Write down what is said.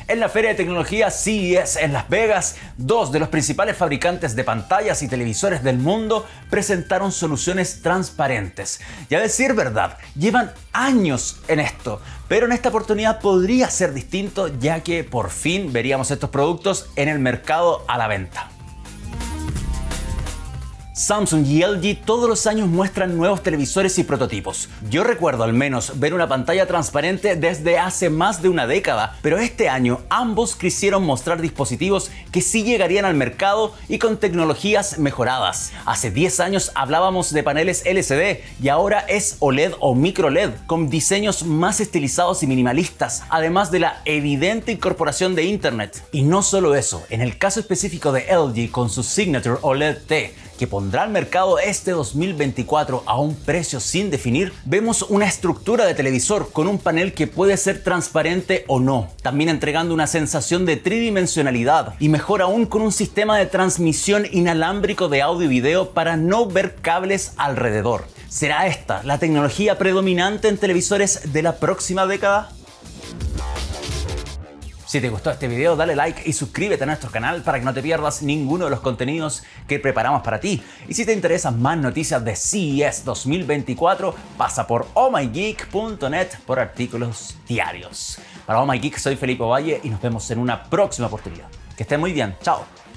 En la feria de tecnología CES en Las Vegas, dos de los principales fabricantes de pantallas y televisores del mundo presentaron soluciones transparentes. Y a decir verdad, llevan años en esto, pero en esta oportunidad podría ser distinto, ya que por fin veríamos estos productos en el mercado a la venta. Samsung y LG todos los años muestran nuevos televisores y prototipos. Yo recuerdo al menos ver una pantalla transparente desde hace más de una década, pero este año ambos quisieron mostrar dispositivos que sí llegarían al mercado y con tecnologías mejoradas. Hace 10 años hablábamos de paneles LCD y ahora es OLED o micro LED, con diseños más estilizados y minimalistas, además de la evidente incorporación de Internet. Y no solo eso, en el caso específico de LG con su Signature OLED T, que pondrá al mercado este 2024 a un precio sin definir, vemos una estructura de televisor con un panel que puede ser transparente o no, también entregando una sensación de tridimensionalidad y mejor aún con un sistema de transmisión inalámbrico de audio y video para no ver cables alrededor. ¿Será esta la tecnología predominante en televisores de la próxima década? Si te gustó este video, dale like y suscríbete a nuestro canal para que no te pierdas ninguno de los contenidos que preparamos para ti. Y si te interesan más noticias de CES 2024, pasa por ohmygeek.net por artículos diarios. Para Oh My Geek soy Felipe Valle y nos vemos en una próxima oportunidad. Que estén muy bien. Chao.